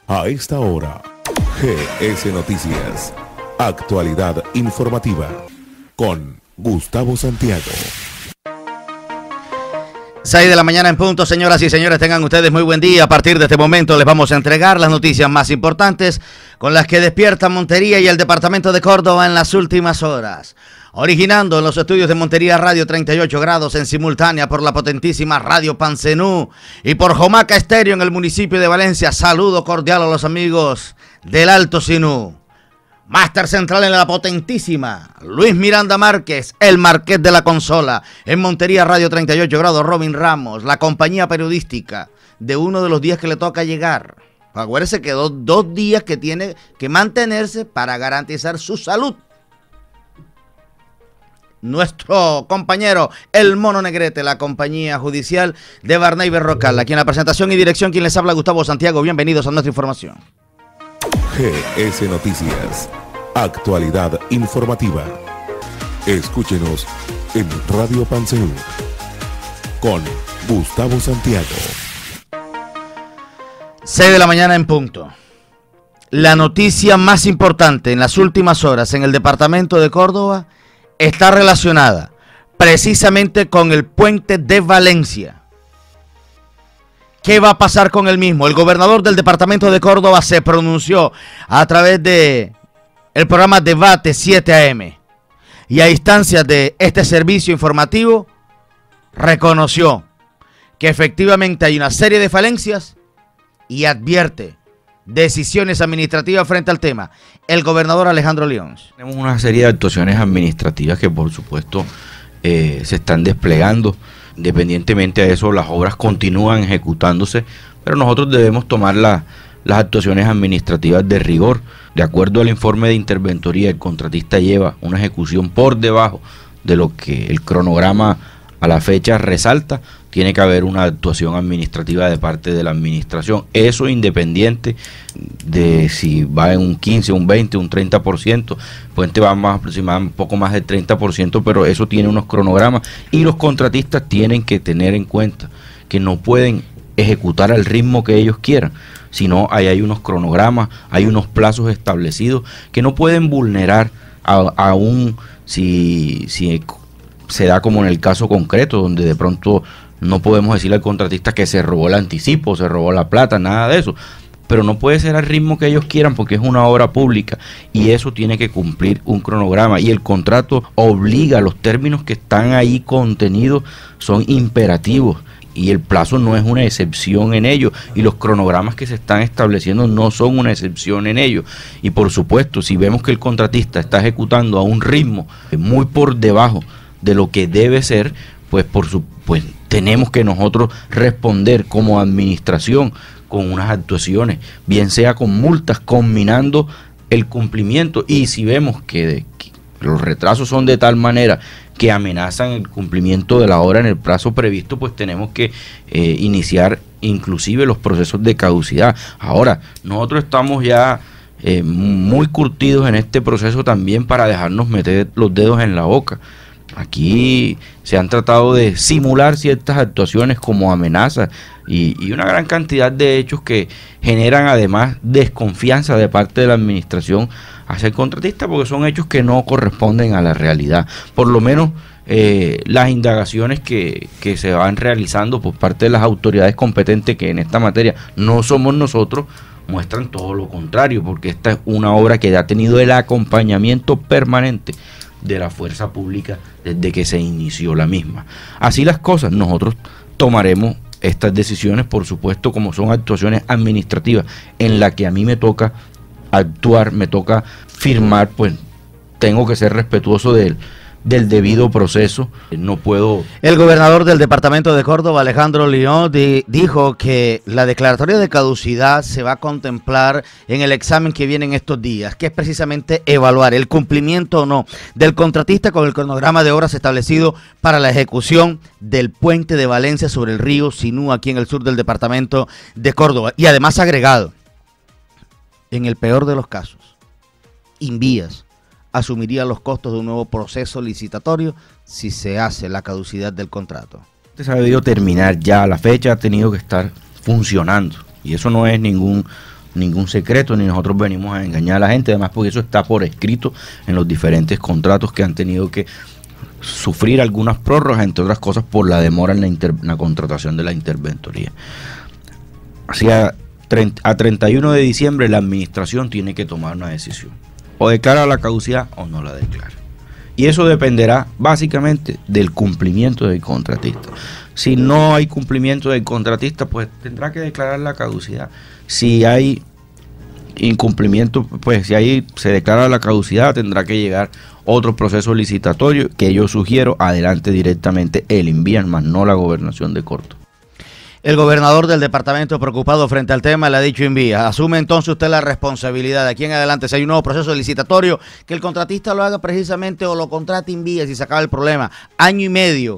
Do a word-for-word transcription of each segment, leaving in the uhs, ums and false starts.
A esta hora, G S Noticias, actualidad informativa, con Gustavo Santiago. seis de la mañana en punto, señoras y señores, tengan ustedes muy buen día. A partir de este momento les vamos a entregar las noticias más importantes con las que despierta Montería y el departamento de Córdoba en las últimas horas. Originando en los estudios de Montería Radio treinta y ocho grados en simultánea por la potentísima Radio Pancenú y por Jomaca Estéreo en el municipio de Valencia. Saludo cordial a los amigos del Alto Sinú. Máster central en la potentísima Luis Miranda Márquez, el Marqués de la consola. En Montería Radio treinta y ocho grados, Robin Ramos, la compañía periodística de uno de los días que le toca llegar. Acuérdese que dos, dos días que tiene que mantenerse para garantizar su salud. Nuestro compañero, el Mono Negrete, la compañía judicial de Barney Berrocal. Aquí en la presentación y dirección, quien les habla, Gustavo Santiago. Bienvenidos a nuestra información. G S Noticias, actualidad informativa. Escúchenos en Radio Pancenú con Gustavo Santiago. seis de la mañana en punto. La noticia más importante en las últimas horas en el departamento de Córdoba está relacionada precisamente con el puente de Valencia. ¿Qué va a pasar con el mismo? El gobernador del departamento de Córdoba se pronunció a través de el programa Debate siete A M y a instancias de este servicio informativo reconoció que efectivamente hay una serie de falencias y advierte decisiones administrativas frente al tema. El gobernador Alejandro León. Tenemos una serie de actuaciones administrativas que por supuesto eh, se están desplegando. Independientemente de eso, las obras continúan ejecutándose, pero nosotros debemos tomar la, las actuaciones administrativas de rigor. De acuerdo al informe de interventoría, el contratista lleva una ejecución por debajo de lo que el cronograma a la fecha resalta. Tiene que haber una actuación administrativa de parte de la administración. Eso independiente de si va en un quince, un veinte, un treinta por ciento. El puente va más aproximadamente un poco más del treinta por ciento, pero eso tiene unos cronogramas y los contratistas tienen que tener en cuenta que no pueden ejecutar al ritmo que ellos quieran, sino ahí hay unos cronogramas, hay unos plazos establecidos que no pueden vulnerar aún si, si se da como en el caso concreto, donde de pronto no podemos decirle al contratista que se robó el anticipo, se robó la plata, nada de eso. Pero no puede ser al ritmo que ellos quieran porque es una obra pública y eso tiene que cumplir un cronograma. Y el contrato obliga, los términos que están ahí contenidos son imperativos y el plazo no es una excepción en ello. Y los cronogramas que se están estableciendo no son una excepción en ello. Y por supuesto, si vemos que el contratista está ejecutando a un ritmo muy por debajo de lo que debe ser, pues por su pues tenemos que nosotros responder como administración con unas actuaciones, bien sea con multas, combinando el cumplimiento. Y si vemos que, de, que los retrasos son de tal manera que amenazan el cumplimiento de la obra en el plazo previsto, pues tenemos que eh, iniciar inclusive los procesos de caducidad. Ahora, nosotros estamos ya eh, muy curtidos en este proceso también para dejarnos meter los dedos en la boca. Aquí se han tratado de simular ciertas actuaciones como amenazas y, y una gran cantidad de hechos que generan además desconfianza de parte de la administración hacia el contratista porque son hechos que no corresponden a la realidad. Por lo menos eh, las indagaciones que, que se van realizando por parte de las autoridades competentes, que en esta materia no somos nosotros, muestran todo lo contrario, porque esta es una obra que ha tenido el acompañamiento permanente de la fuerza pública desde que se inició la misma. Así las cosas, nosotros tomaremos estas decisiones, por supuesto, como son actuaciones administrativas en las que a mí me toca actuar, me toca firmar, pues tengo que ser respetuoso del, del debido proceso. No puedo... El gobernador del departamento de Córdoba, Alejandro León, di, dijo que la declaratoria de caducidad se va a contemplar en el examen que viene en estos días, que es precisamente evaluar el cumplimiento o no del contratista con el cronograma de obras establecido para la ejecución del puente de Valencia sobre el río Sinú, aquí en el sur del departamento de Córdoba. Y además agregado, en el peor de los casos, Invías asumiría los costos de un nuevo proceso licitatorio si se hace la caducidad del contrato. Se ha debido terminar ya, la fecha ha tenido que estar funcionando y eso no es ningún ningún secreto, ni nosotros venimos a engañar a la gente, además porque eso está por escrito en los diferentes contratos que han tenido que sufrir algunas prórrogas, entre otras cosas por la demora en la, inter, en la contratación de la interventoría. Así a, a treinta y uno de diciembre la administración tiene que tomar una decisión, o declara la caducidad o no la declara. Y eso dependerá básicamente del cumplimiento del contratista. Si no hay cumplimiento del contratista, pues tendrá que declarar la caducidad. Si hay incumplimiento, pues si ahí se declara la caducidad, tendrá que llegar otro proceso licitatorio que yo sugiero adelante directamente el INVIAN, más no la gobernación de Córdoba. El gobernador del departamento, preocupado frente al tema, le ha dicho INVIA, asume entonces usted la responsabilidad de aquí en adelante, si hay un nuevo proceso licitatorio, que el contratista lo haga precisamente o lo contrate INVIA si se acaba el problema. Año y medio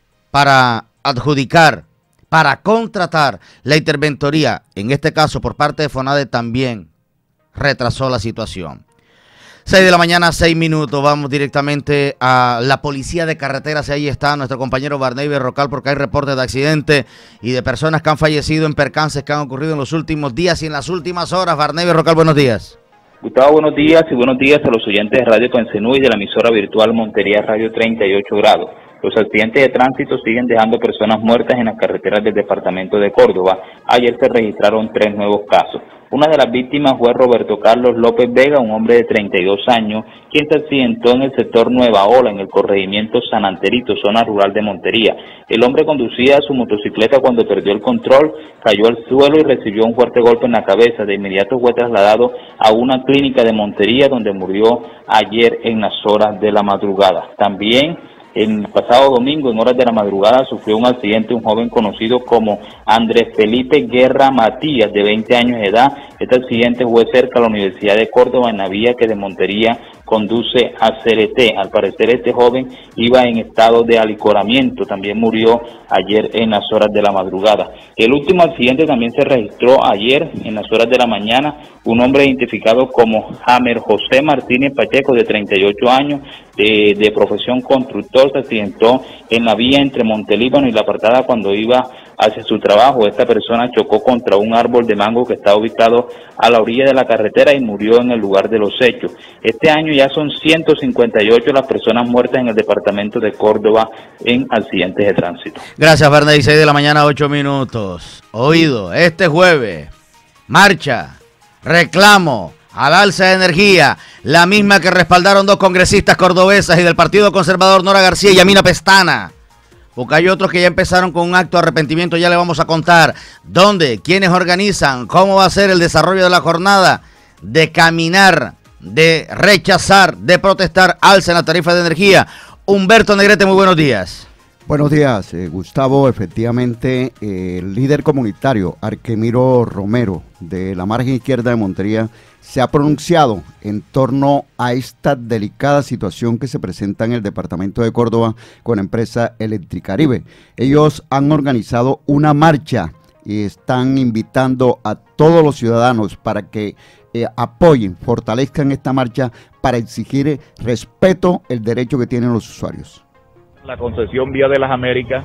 para adjudicar, para contratar la interventoría, en este caso por parte de FONADE, también retrasó la situación. seis de la mañana, seis minutos, vamos directamente a la policía de carreteras, y ahí está nuestro compañero Barney Berrocal, porque hay reportes de accidentes y de personas que han fallecido en percances que han ocurrido en los últimos días y en las últimas horas. Barney Berrocal, buenos días. Gustavo, buenos días, y buenos días a los oyentes de Radio Pancenú y de la emisora virtual Montería Radio treinta y ocho grados. Los accidentes de tránsito siguen dejando personas muertas en las carreteras del departamento de Córdoba. Ayer se registraron tres nuevos casos. Una de las víctimas fue Roberto Carlos López Vega, un hombre de treinta y dos años, quien se accidentó en el sector Nueva Ola, en el corregimiento San Anterito, zona rural de Montería. El hombre conducía su motocicleta cuando perdió el control, cayó al suelo y recibió un fuerte golpe en la cabeza. De inmediato fue trasladado a una clínica de Montería, donde murió ayer en las horas de la madrugada. También el pasado domingo, en horas de la madrugada, sufrió un accidente un joven conocido como Andrés Felipe Guerra Matías, de veinte años de edad. Este accidente fue cerca a la Universidad de Córdoba, en la vía que de Montería conduce a C R T. Al parecer, este joven iba en estado de alicoramiento. También murió ayer en las horas de la madrugada. El último accidente también se registró ayer en las horas de la mañana. Un hombre identificado como Jamer José Martínez Pacheco, de treinta y ocho años, de, de profesión constructor, se accidentó en la vía entre Montelíbano y La Apartada cuando iba hacia su trabajo. Esta persona chocó contra un árbol de mango que está ubicado a la orilla de la carretera y murió en el lugar de los hechos. Este año ya son ciento cincuenta y ocho las personas muertas en el departamento de Córdoba en accidentes de tránsito. Gracias, Bernay. seis de la mañana, ocho minutos. Oído, este jueves, marcha, reclamo al alza de energía, la misma que respaldaron dos congresistas cordobesas y del Partido Conservador, Nora García y Yamina Pestana. Porque hay otros que ya empezaron con un acto de arrepentimiento, ya le vamos a contar dónde, quiénes organizan, cómo va a ser el desarrollo de la jornada, de caminar, de rechazar, de protestar, alza en la tarifa de energía. Humberto Negrete, muy buenos días. Buenos días, eh, Gustavo. Efectivamente, eh, el líder comunitario Arquemiro Romero, de la margen izquierda de Montería, se ha pronunciado en torno a esta delicada situación que se presenta en el departamento de Córdoba con la empresa Electricaribe. Ellos han organizado una marcha y están invitando a todos los ciudadanos para que eh, apoyen, fortalezcan esta marcha para exigir respeto el derecho que tienen los usuarios. La concesión Vía de las Américas,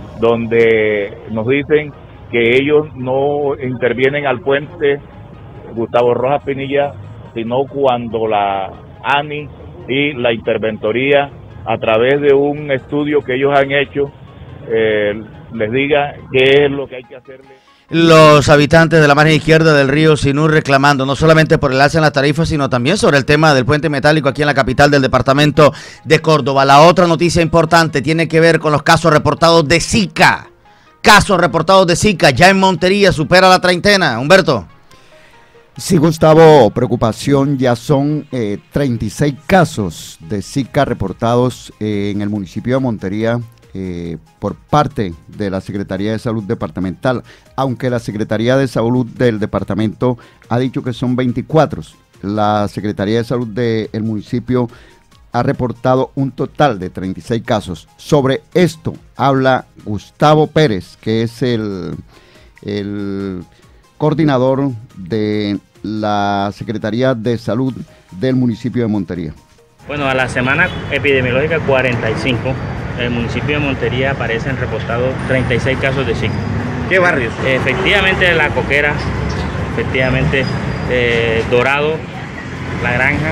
donde nos dicen que ellos no intervienen al puente Gustavo Rojas Pinilla, sino cuando la ANI y la interventoría, a través de un estudio que ellos han hecho, eh, les diga qué es lo que hay que hacerle. Los habitantes de la margen izquierda del río Sinú reclamando no solamente por el alza en las tarifas, sino también sobre el tema del puente metálico aquí en la capital del departamento de Córdoba. La otra noticia importante tiene que ver con los casos reportados de Zika. Casos reportados de Zika ya en Montería, supera la treintena. Humberto. Sí, Gustavo, preocupación, ya son eh, treinta y seis casos de Zika reportados eh, en el municipio de Montería eh, por parte de la Secretaría de Salud Departamental, aunque la Secretaría de Salud del departamento ha dicho que son veinticuatro. La Secretaría de Salud del municipio ha reportado un total de treinta y seis casos. Sobre esto habla Gustavo Pérez, que es el, el coordinador de la Secretaría de Salud del municipio de Montería. Bueno, a la semana epidemiológica cuarenta y cinco, en el municipio de Montería aparecen reportados treinta y seis casos de Zika. ¿Qué barrios? Efectivamente, La Coquera, efectivamente eh, Dorado, La Granja,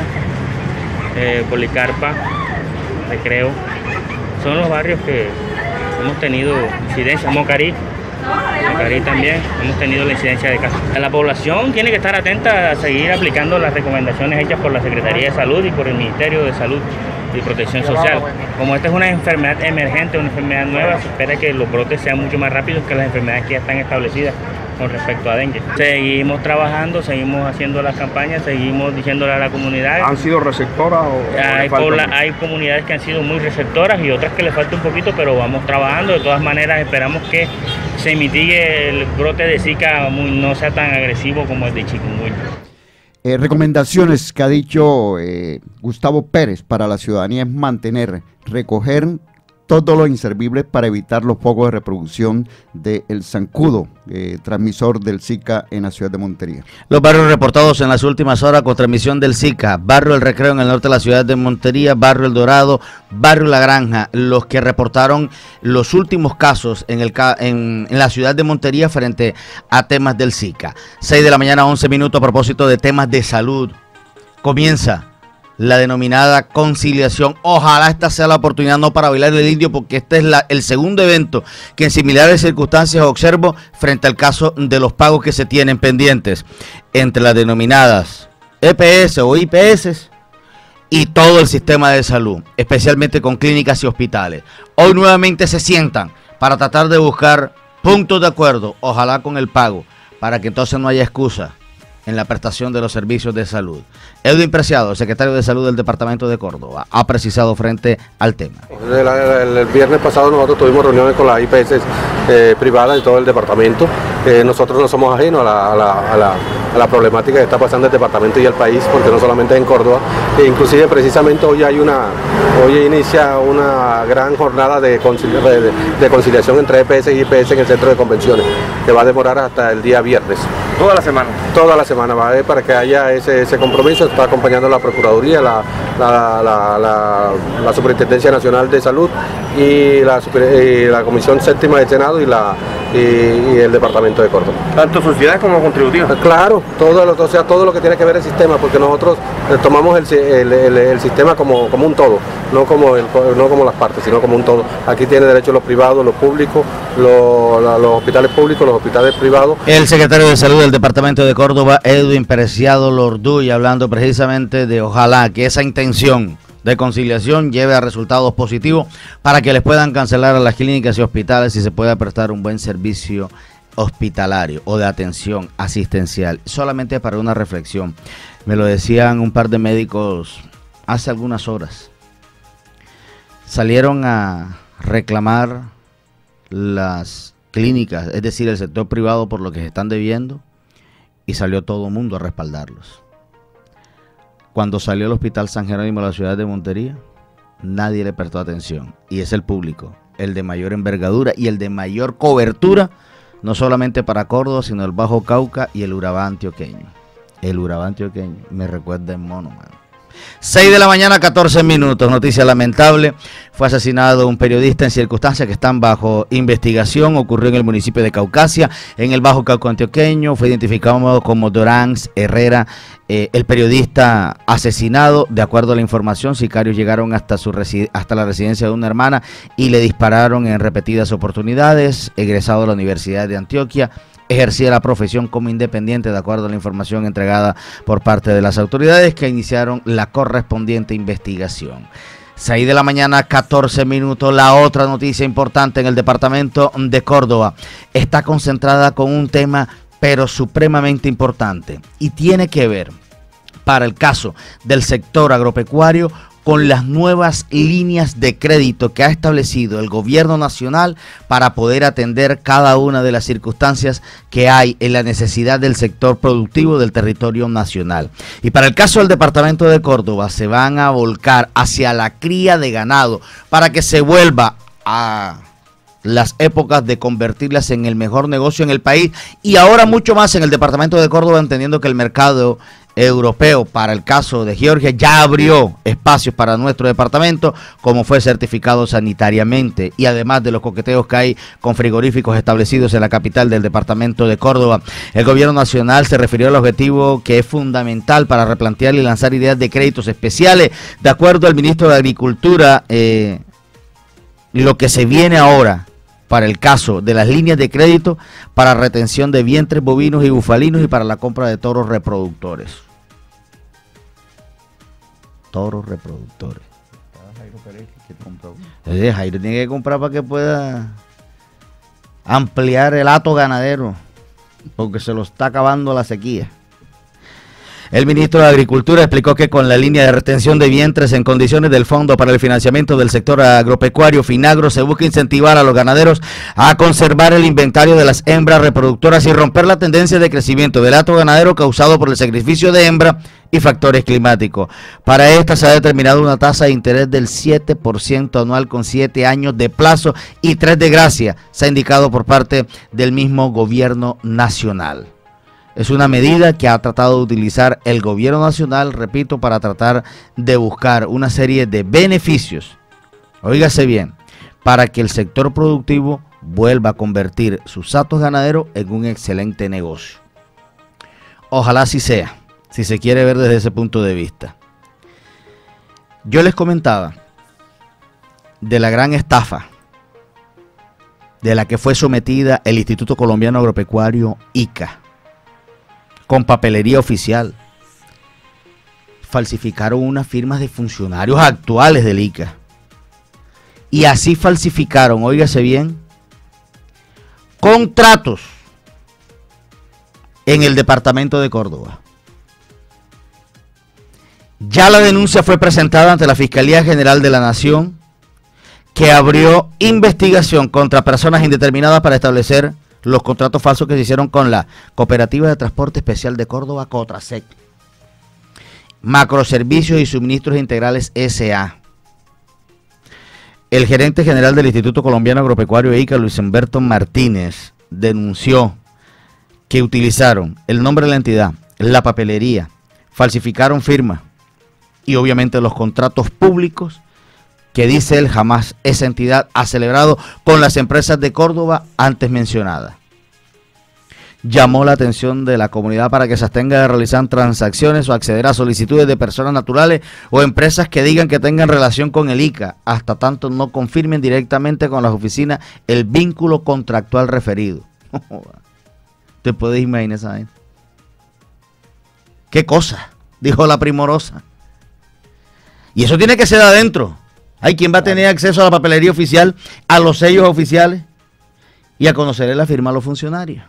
eh, Policarpa, Recreo, son los barrios que hemos tenido incidencia. Mocarí, Mocarí también, hemos tenido la incidencia de casos. La población tiene que estar atenta a seguir aplicando las recomendaciones hechas por la Secretaría de Salud y por el Ministerio de Salud y Protección Social. Como esta es una enfermedad emergente, una enfermedad nueva, se espera que los brotes sean mucho más rápidos que las enfermedades que ya están establecidas con respecto a dengue. Seguimos trabajando, seguimos haciendo las campañas, seguimos diciéndole a la comunidad. ¿Han sido receptoras o hay, pobla, hay comunidades que han sido muy receptoras y otras que les falta un poquito, pero vamos trabajando. De todas maneras, esperamos que se mitigue el brote de Zika, muy, no sea tan agresivo como el de chikungunya. Eh, recomendaciones que ha dicho eh, Gustavo Pérez para la ciudadanía es mantener, recoger todo lo inservible para evitar los focos de reproducción del zancudo, eh, transmisor del Zika en la ciudad de Montería. Los barrios reportados en las últimas horas con transmisión del Zika: Barrio El Recreo en el norte de la ciudad de Montería, Barrio El Dorado, Barrio La Granja, los que reportaron los últimos casos en, el, en, en la ciudad de Montería frente a temas del Zika. seis de la mañana, once minutos, a propósito de temas de salud. Comienza la denominada conciliación. Ojalá esta sea la oportunidad no para bailar el indio, porque este es la, el segundo evento que en similares circunstancias observo frente al caso de los pagos que se tienen pendientes entre las denominadas E P S o I P S y todo el sistema de salud, especialmente con clínicas y hospitales. Hoy nuevamente se sientan para tratar de buscar puntos de acuerdo, ojalá con el pago, para que entonces no haya excusa en la prestación de los servicios de salud. Edwin Preciado, secretario de Salud del Departamento de Córdoba, ha precisado frente al tema. El, el, el viernes pasado nosotros tuvimos reuniones con las I P S eh, privadas de todo el departamento. Eh, nosotros no somos ajenos a la, a, la, a, la, a la problemática que está pasando el departamento y el país, porque no solamente en Córdoba, e inclusive precisamente hoy hay una, hoy inicia una gran jornada de, concili de, de conciliación entre E P S y I P S en el centro de convenciones, que va a demorar hasta el día viernes. ¿Toda la semana? Toda la semana va a haber para que haya ese, ese compromiso. Está acompañando la Procuraduría, la, la, la, la, la Superintendencia Nacional de Salud y la, y la Comisión Séptima del Senado y, la, y, y el Departamento de Córdoba. ¿Tanto sociedades como contributivas? Claro, todo lo, o sea, todo lo que tiene que ver el sistema, porque nosotros tomamos el, el, el, el sistema como, como un todo, no como, el, no como las partes, sino como un todo. Aquí tiene derecho los privados, los públicos, los, los hospitales públicos, los hospitales privados. El secretario de Salud del Departamento de Córdoba, Edwin Preciado Lorduy, hablando precisamente de ojalá que esa intención de conciliación lleve a resultados positivos para que les puedan cancelar a las clínicas y hospitales y se pueda prestar un buen servicio hospitalario o de atención asistencial. Solamente para una reflexión, me lo decían un par de médicos hace algunas horas. Salieron a reclamar las clínicas, es decir, el sector privado, por lo que se están debiendo, y salió todo el mundo a respaldarlos. Cuando salió el Hospital San Jerónimo de la ciudad de Montería, nadie le prestó atención, y es el público, el de mayor envergadura y el de mayor cobertura, no solamente para Córdoba, sino el Bajo Cauca y el Urabá antioqueño. El Urabá antioqueño me recuerda en mono, man. seis de la mañana, catorce minutos. Noticia lamentable: fue asesinado un periodista en circunstancias que están bajo investigación. Ocurrió en el municipio de Caucasia, en el Bajo Cauca antioqueño. Fue identificado como Dorán Herrera, eh, el periodista asesinado. De acuerdo a la información, sicarios llegaron hasta, su hasta la residencia de una hermana y le dispararon en repetidas oportunidades. Egresado de la Universidad de Antioquia, ejercía la profesión como independiente, de acuerdo a la información entregada por parte de las autoridades, que iniciaron la correspondiente investigación. seis de la mañana, catorce minutos. La otra noticia importante en el departamento de Córdoba está concentrada con un tema pero supremamente importante, y tiene que ver, para el caso del sector agropecuario, con las nuevas líneas de crédito que ha establecido el gobierno nacional para poder atender cada una de las circunstancias que hay en la necesidad del sector productivo del territorio nacional. Y para el caso del departamento de Córdoba, se van a volcar hacia la cría de ganado para que se vuelva a las épocas de convertirlas en el mejor negocio en el país, y ahora mucho más en el departamento de Córdoba, entendiendo que el mercado europeo para el caso de Georgia ya abrió espacios para nuestro departamento, como fue certificado sanitariamente, y además de los coqueteos que hay con frigoríficos establecidos en la capital del departamento de Córdoba. El gobierno nacional se refirió al objetivo que es fundamental para replantear y lanzar ideas de créditos especiales. De acuerdo al ministro de Agricultura, eh, lo que se viene ahora para el caso de las líneas de crédito para retención de vientres bovinos y bufalinos y para la compra de toros reproductores. Toros reproductores. Eh, Jairo tiene que comprar para que pueda ampliar el hato ganadero, porque se lo está acabando la sequía. El ministro de Agricultura explicó que con la línea de retención de vientres en condiciones del Fondo para el Financiamiento del Sector Agropecuario, FINAGRO, se busca incentivar a los ganaderos a conservar el inventario de las hembras reproductoras y romper la tendencia de crecimiento del hato ganadero causado por el sacrificio de hembra y factores climáticos. Para esta se ha determinado una tasa de interés del siete por ciento anual con siete años de plazo y tres de gracia, se ha indicado por parte del mismo gobierno nacional. Es una medida que ha tratado de utilizar el gobierno nacional, repito, para tratar de buscar una serie de beneficios, óigase bien, para que el sector productivo vuelva a convertir sus hatos ganaderos en un excelente negocio. Ojalá así sea, si se quiere ver desde ese punto de vista. Yo les comentaba de la gran estafa de la que fue sometida el Instituto Colombiano Agropecuario, ICA, con papelería oficial. Falsificaron unas firmas de funcionarios actuales del ICA. Y así falsificaron, óigase bien, contratos en el departamento de Córdoba. Ya la denuncia fue presentada ante la Fiscalía General de la Nación, que abrió investigación contra personas indeterminadas para establecer los contratos falsos que se hicieron con la Cooperativa de Transporte Especial de Córdoba, Cotrasec, Macroservicios y Suministros Integrales S A El gerente general del Instituto Colombiano Agropecuario ICA, Luis Humberto Martínez, denunció que utilizaron el nombre de la entidad, la papelería, falsificaron firmas y obviamente los contratos públicos que dice él jamás esa entidad ha celebrado con las empresas de Córdoba antes mencionadas. Llamó la atención de la comunidad para que se abstenga de realizar transacciones o acceder a solicitudes de personas naturales o empresas que digan que tengan relación con el ICA, hasta tanto no confirmen directamente con las oficinas el vínculo contractual referido. ¿Te puedes imaginar esa gente? ¿Qué cosa? Dijo la Primorosa. Y eso tiene que ser adentro. Hay quien va a tener acceso a la papelería oficial, a los sellos oficiales y a conocerle la firma a los funcionarios.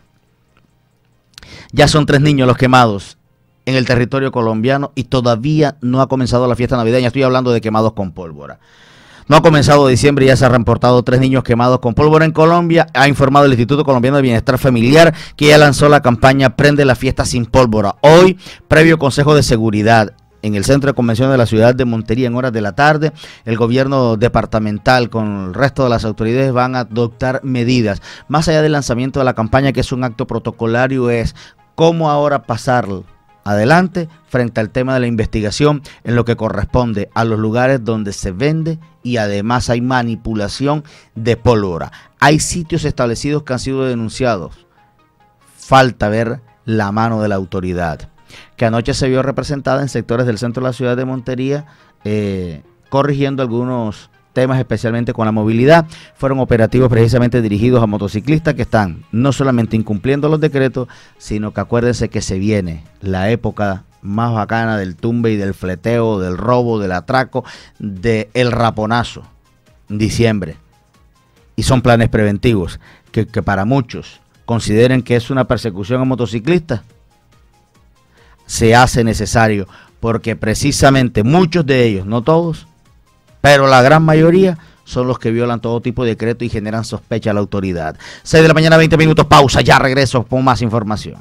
Ya son tres niños los quemados en el territorio colombiano y todavía no ha comenzado la fiesta navideña. Estoy hablando de quemados con pólvora. No ha comenzado diciembre y ya se han reportado tres niños quemados con pólvora en Colombia. Ha informado el Instituto Colombiano de Bienestar Familiar que ya lanzó la campaña Prende la Fiesta Sin Pólvora. Hoy, previo Consejo de Seguridad en el Centro de Convención de la ciudad de Montería en horas de la tarde, el gobierno departamental con el resto de las autoridades van a adoptar medidas. Más allá del lanzamiento de la campaña, que es un acto protocolario, es cómo ahora pasar adelante frente al tema de la investigación en lo que corresponde a los lugares donde se vende y además hay manipulación de pólvora. Hay sitios establecidos que han sido denunciados. Falta ver la mano de la autoridad, que anoche se vio representada en sectores del centro de la ciudad de Montería, eh, corrigiendo algunos temas, especialmente con la movilidad. Fueron operativos precisamente dirigidos a motociclistas que están no solamente incumpliendo los decretos, sino que acuérdense que se viene la época más bacana del tumbe y del fleteo, del robo, del atraco, del raponazo, en diciembre. Y son planes preventivos que, que para muchos consideren que es una persecución a motociclistas. Se hace necesario porque precisamente muchos de ellos, no todos, pero la gran mayoría son los que violan todo tipo de decreto y generan sospecha a la autoridad. seis de la mañana, veinte minutos, pausa, ya regreso con más información.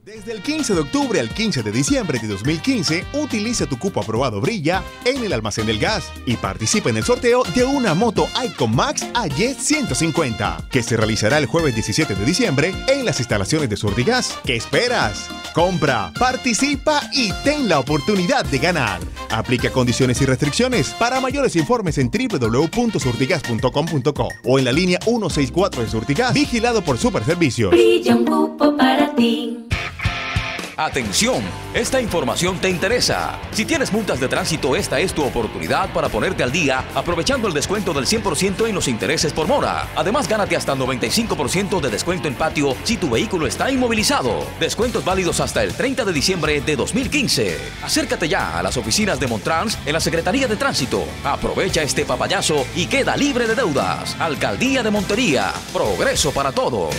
Desde el quince de octubre al quince de diciembre de dos mil quince, utiliza tu cupo aprobado Brilla en el almacén del gas y participa en el sorteo de una moto Icon Max A Y ciento cincuenta, que se realizará el jueves diecisiete de diciembre en las instalaciones de Surtigas. ¿Qué esperas? Compra, participa y ten la oportunidad de ganar. Aplica condiciones y restricciones. Para mayores informes en w w w punto surtigas punto com punto co o en la línea ciento sesenta y cuatro de Surtigas, vigilado por Superservicios. Brilla un cupo para ti. Atención, esta información te interesa. Si tienes multas de tránsito, esta es tu oportunidad para ponerte al día, aprovechando el descuento del cien por ciento en los intereses por mora. Además, gánate hasta noventa y cinco por ciento de descuento en patio si tu vehículo está inmovilizado. Descuentos válidos hasta el treinta de diciembre de dos mil quince. Acércate ya a las oficinas de Montrans en la Secretaría de Tránsito. Aprovecha este papayazo y queda libre de deudas. Alcaldía de Montería. Progreso para todos.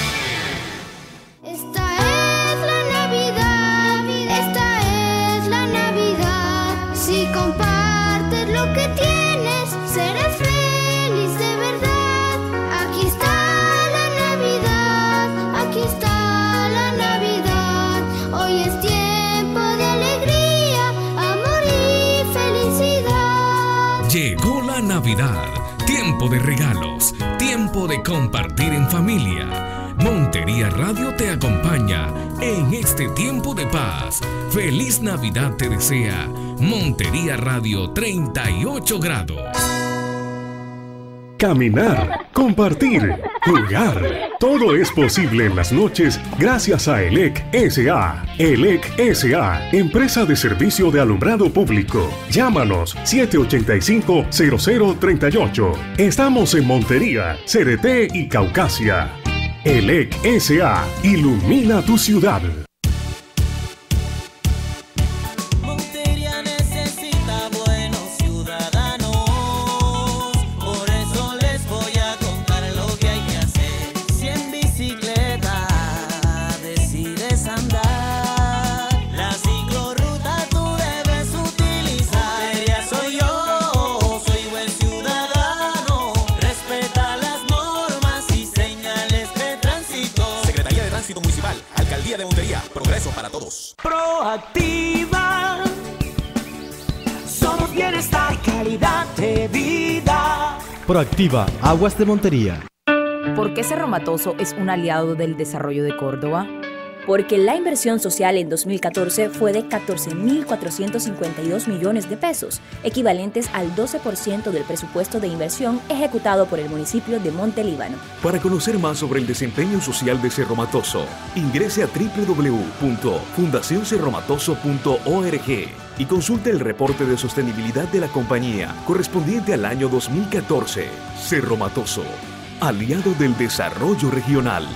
Llegó la Navidad, tiempo de regalos, tiempo de compartir en familia. Montería Radio te acompaña en este tiempo de paz. Feliz Navidad te desea Montería Radio treinta y ocho grados. Caminar, compartir, jugar. Todo es posible en las noches gracias a ELEC S A ELEC S A, empresa de servicio de alumbrado público. Llámanos siete ocho cinco, cero cero tres ocho. Estamos en Montería, C D T y Caucasia. ELEC S A ilumina tu ciudad. De Montería, progreso para todos. Proactiva, somos bienestar y calidad de vida. Proactiva, Aguas de Montería. ¿Por qué Cerro Matoso es un aliado del desarrollo de Córdoba? Porque la inversión social en dos mil catorce fue de catorce mil cuatrocientos cincuenta y dos millones de pesos, equivalentes al doce por ciento del presupuesto de inversión ejecutado por el municipio de Montelíbano. Para conocer más sobre el desempeño social de Cerro Matoso, ingrese a w w w punto fundación cerro matoso punto org y consulte el reporte de sostenibilidad de la compañía correspondiente al año dos mil catorce. Cerro Matoso, aliado del desarrollo regional.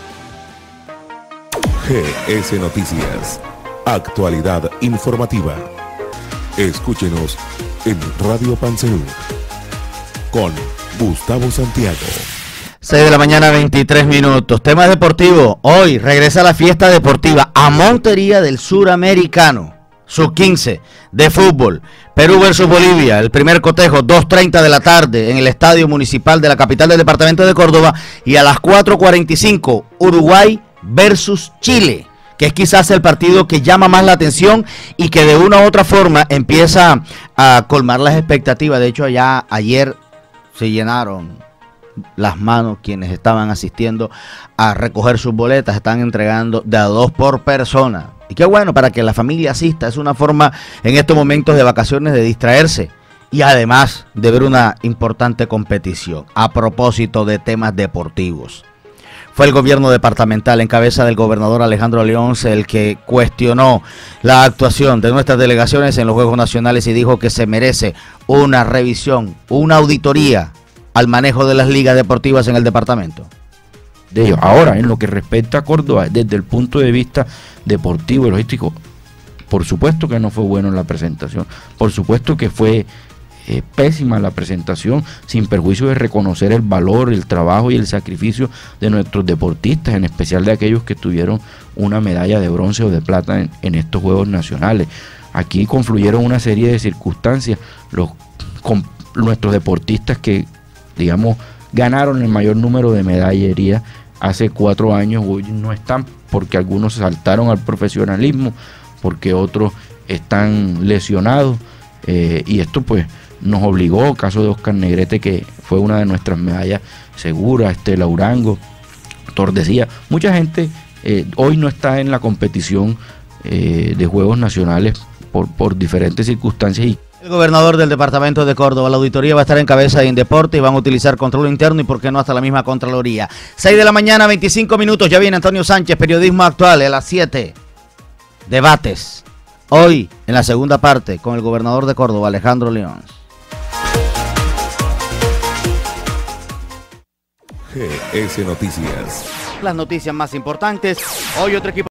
G S Noticias, actualidad informativa. Escúchenos en Radio Pancenú con Gustavo Santiago. seis de la mañana, veintitrés minutos. Temas deportivos. Hoy regresa la fiesta deportiva a Montería del Suramericano. Sub quince de fútbol. Perú versus Bolivia. El primer cotejo, dos treinta de la tarde en el Estadio Municipal de la capital del departamento de Córdoba. Y a las cuatro cuarenta y cinco, Uruguay versus Chile, que es quizás el partido que llama más la atención y que de una u otra forma empieza a colmar las expectativas. De hecho, allá ayer se llenaron las manos quienes estaban asistiendo a recoger sus boletas, están entregando de a dos por persona. Y qué bueno para que la familia asista, es una forma en estos momentos de vacaciones de distraerse y además de ver una importante competición. A propósito de temas deportivos, fue el gobierno departamental en cabeza del gobernador Alejandro Leonce el que cuestionó la actuación de nuestras delegaciones en los Juegos Nacionales y dijo que se merece una revisión, una auditoría al manejo de las ligas deportivas en el departamento. De ellos. Ahora, en lo que respecta a Córdoba, desde el punto de vista deportivo y logístico, por supuesto que no fue bueno la presentación, por supuesto que fue eh, pésima la presentación, sin perjuicio de reconocer el valor, el trabajo y el sacrificio de nuestros deportistas, en especial de aquellos que tuvieron una medalla de bronce o de plata en, en estos Juegos Nacionales. Aquí confluyeron una serie de circunstancias, los, con, nuestros deportistas que, digamos, ganaron el mayor número de medallería hace cuatro años, hoy no están porque algunos saltaron al profesionalismo, porque otros están lesionados, eh, y esto pues nos obligó, caso de Oscar Negrete, que fue una de nuestras medallas seguras, Estela Urango, Tordesía, mucha gente eh, hoy no está en la competición eh, de Juegos Nacionales por, por diferentes circunstancias. Y el gobernador del departamento de Córdoba, la auditoría va a estar en cabeza de Indeporte y van a utilizar control interno y por qué no hasta la misma Contraloría. seis de la mañana, veinticinco minutos, ya viene Antonio Sánchez, Periodismo Actual, a las siete. Debates. Hoy, en la segunda parte, con el gobernador de Córdoba, Alejandro León. G S Noticias. Las noticias más importantes. Hoy otro equipo